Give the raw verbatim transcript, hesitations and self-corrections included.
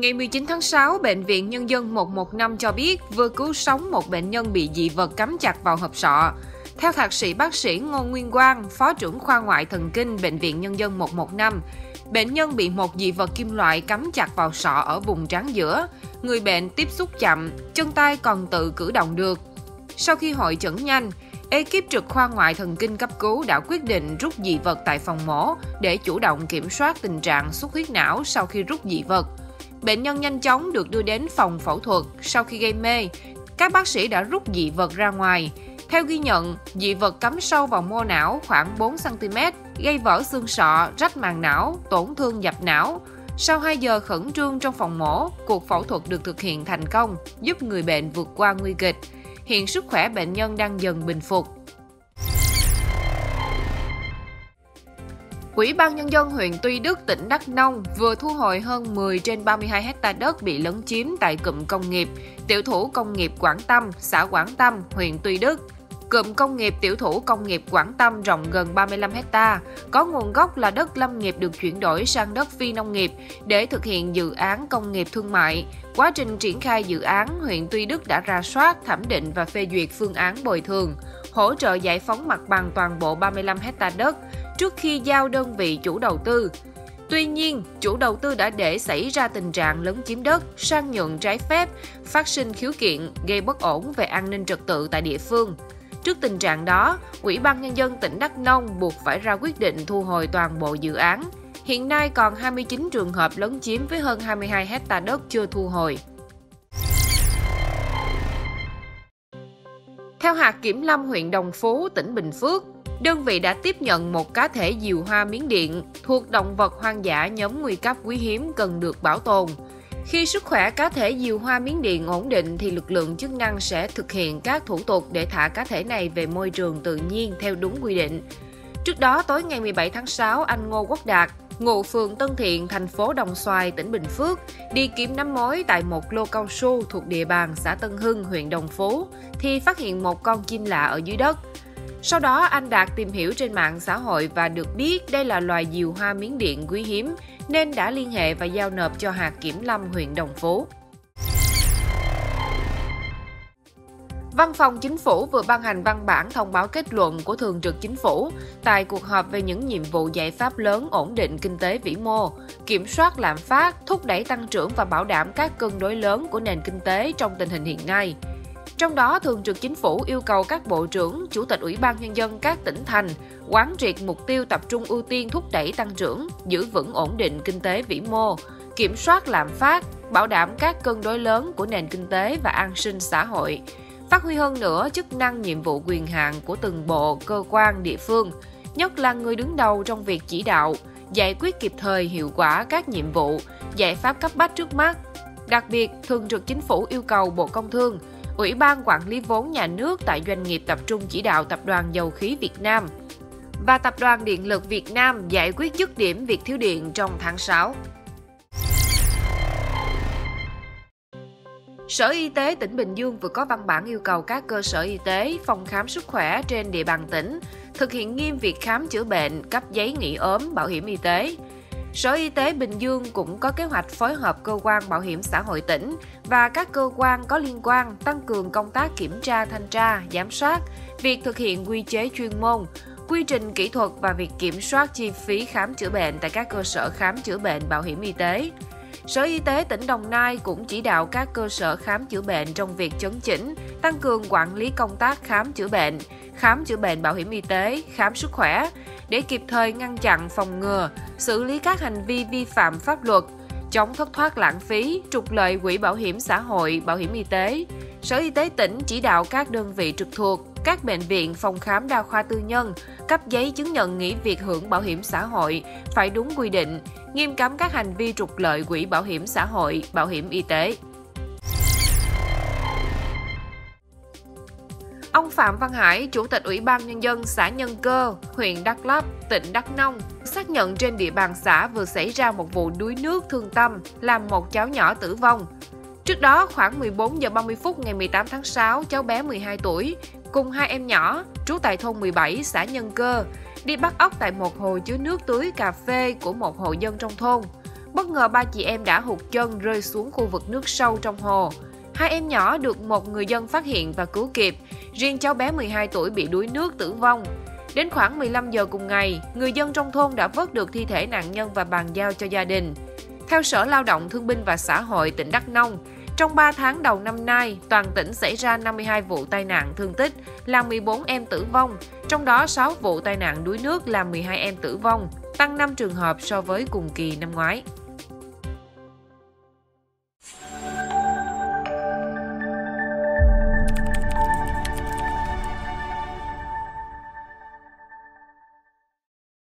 Ngày mười chín tháng sáu, Bệnh viện Nhân dân một một năm cho biết vừa cứu sống một bệnh nhân bị dị vật cắm chặt vào hộp sọ. Theo thạc sĩ bác sĩ Ngô Nguyên Quang, Phó trưởng khoa ngoại thần kinh Bệnh viện Nhân dân một một năm, bệnh nhân bị một dị vật kim loại cắm chặt vào sọ ở vùng trán giữa. Người bệnh tiếp xúc chậm, chân tay còn tự cử động được. Sau khi hội chẩn nhanh, ekip trực khoa ngoại thần kinh cấp cứu đã quyết định rút dị vật tại phòng mổ để chủ động kiểm soát tình trạng xuất huyết não sau khi rút dị vật. Bệnh nhân nhanh chóng được đưa đến phòng phẫu thuật. Sau khi gây mê, các bác sĩ đã rút dị vật ra ngoài. Theo ghi nhận, dị vật cắm sâu vào mô não khoảng bốn xăng ti mét, gây vỡ xương sọ, rách màng não, tổn thương dập não. Sau hai giờ khẩn trương trong phòng mổ, cuộc phẫu thuật được thực hiện thành công, giúp người bệnh vượt qua nguy kịch. Hiện sức khỏe bệnh nhân đang dần bình phục. Ủy ban Nhân dân huyện Tuy Đức, tỉnh Đắk Nông vừa thu hồi hơn mười trên ba mươi hai héc ta đất bị lấn chiếm tại cụm công nghiệp Tiểu thủ công nghiệp Quảng Tâm, xã Quảng Tâm, huyện Tuy Đức. Cụm công nghiệp Tiểu thủ công nghiệp Quảng Tâm rộng gần ba mươi lăm héc ta, có nguồn gốc là đất lâm nghiệp được chuyển đổi sang đất phi nông nghiệp để thực hiện dự án công nghiệp thương mại. Quá trình triển khai dự án, huyện Tuy Đức đã rà soát, thẩm định và phê duyệt phương án bồi thường, hỗ trợ giải phóng mặt bằng toàn bộ ba mươi lăm héc ta đất trước khi giao đơn vị chủ đầu tư. Tuy nhiên, chủ đầu tư đã để xảy ra tình trạng lấn chiếm đất, sang nhượng trái phép, phát sinh khiếu kiện, gây bất ổn về an ninh trật tự tại địa phương. Trước tình trạng đó, Ủy ban Nhân dân tỉnh Đắk Nông buộc phải ra quyết định thu hồi toàn bộ dự án. Hiện nay còn hai mươi chín trường hợp lấn chiếm với hơn hai mươi hai héc ta đất chưa thu hồi. Theo hạt kiểm lâm huyện Đồng Phú, tỉnh Bình Phước, đơn vị đã tiếp nhận một cá thể diều hoa miến điện thuộc động vật hoang dã nhóm nguy cấp quý hiếm cần được bảo tồn. Khi sức khỏe cá thể diều hoa miến điện ổn định thì lực lượng chức năng sẽ thực hiện các thủ tục để thả cá thể này về môi trường tự nhiên theo đúng quy định. Trước đó, tối ngày mười bảy tháng sáu, anh Ngô Quốc Đạt, ngụ phường Tân Thiện, thành phố Đồng Xoài, tỉnh Bình Phước, đi kiếm nắm mối tại một lô cao su thuộc địa bàn xã Tân Hưng, huyện Đồng Phú, thì phát hiện một con chim lạ ở dưới đất. Sau đó, anh Đạt tìm hiểu trên mạng xã hội và được biết đây là loài diều hoa miến điện quý hiếm, nên đã liên hệ và giao nộp cho hạt kiểm lâm huyện Đồng Phú. Văn phòng Chính phủ vừa ban hành văn bản thông báo kết luận của Thường trực Chính phủ tại cuộc họp về những nhiệm vụ giải pháp lớn ổn định kinh tế vĩ mô, kiểm soát lạm phát, thúc đẩy tăng trưởng và bảo đảm các cân đối lớn của nền kinh tế trong tình hình hiện nay. Trong đó, Thường trực Chính phủ yêu cầu các bộ trưởng, chủ tịch Ủy ban Nhân dân các tỉnh thành quán triệt mục tiêu tập trung ưu tiên thúc đẩy tăng trưởng, giữ vững ổn định kinh tế vĩ mô, kiểm soát lạm phát, bảo đảm các cân đối lớn của nền kinh tế và an sinh xã hội, phát huy hơn nữa chức năng nhiệm vụ quyền hạn của từng bộ, cơ quan, địa phương, nhất là người đứng đầu trong việc chỉ đạo, giải quyết kịp thời hiệu quả các nhiệm vụ, giải pháp cấp bách trước mắt. Đặc biệt, Thường trực Chính phủ yêu cầu Bộ Công Thương, Ủy ban Quản lý vốn nhà nước tại doanh nghiệp tập trung chỉ đạo Tập đoàn Dầu khí Việt Nam và Tập đoàn Điện lực Việt Nam giải quyết dứt điểm việc thiếu điện trong tháng sáu. Sở Y tế tỉnh Bình Dương vừa có văn bản yêu cầu các cơ sở y tế, phòng khám sức khỏe trên địa bàn tỉnh thực hiện nghiêm việc khám chữa bệnh, cấp giấy nghỉ ốm, bảo hiểm y tế. Sở Y tế Bình Dương cũng có kế hoạch phối hợp cơ quan bảo hiểm xã hội tỉnh và các cơ quan có liên quan tăng cường công tác kiểm tra, thanh tra, giám sát, việc thực hiện quy chế chuyên môn, quy trình kỹ thuật và việc kiểm soát chi phí khám chữa bệnh tại các cơ sở khám chữa bệnh bảo hiểm y tế. Sở Y tế tỉnh Đồng Nai cũng chỉ đạo các cơ sở khám chữa bệnh trong việc chấn chỉnh, tăng cường quản lý công tác khám chữa bệnh, khám chữa bệnh bảo hiểm y tế, khám sức khỏe, để kịp thời ngăn chặn, phòng ngừa, xử lý các hành vi vi phạm pháp luật, chống thất thoát lãng phí, trục lợi quỹ bảo hiểm xã hội, bảo hiểm y tế. Sở Y tế tỉnh chỉ đạo các đơn vị trực thuộc, các bệnh viện, phòng khám đa khoa tư nhân cấp giấy chứng nhận nghỉ việc hưởng bảo hiểm xã hội phải đúng quy định, nghiêm cấm các hành vi trục lợi quỹ bảo hiểm xã hội, bảo hiểm y tế. Ông Phạm Văn Hải, Chủ tịch Ủy ban Nhân dân xã Nhân Cơ, huyện Đắk Lắk, tỉnh Đắk Nông, xác nhận trên địa bàn xã vừa xảy ra một vụ đuối nước thương tâm, làm một cháu nhỏ tử vong. Trước đó, khoảng mười bốn giờ ba mươi phút ngày mười tám tháng sáu, cháu bé mười hai tuổi, cùng hai em nhỏ, trú tại thôn mười bảy, xã Nhân Cơ, đi bắt ốc tại một hồ chứa nước tưới cà phê của một hộ dân trong thôn. Bất ngờ ba chị em đã hụt chân rơi xuống khu vực nước sâu trong hồ. Hai em nhỏ được một người dân phát hiện và cứu kịp, riêng cháu bé mười hai tuổi bị đuối nước tử vong. Đến khoảng mười lăm giờ cùng ngày, người dân trong thôn đã vớt được thi thể nạn nhân và bàn giao cho gia đình. Theo Sở Lao động Thương binh và Xã hội tỉnh Đắk Nông, trong ba tháng đầu năm nay, toàn tỉnh xảy ra năm mươi hai vụ tai nạn thương tích, làm mười bốn em tử vong, trong đó sáu vụ tai nạn đuối nước làm mười hai em tử vong, tăng năm trường hợp so với cùng kỳ năm ngoái.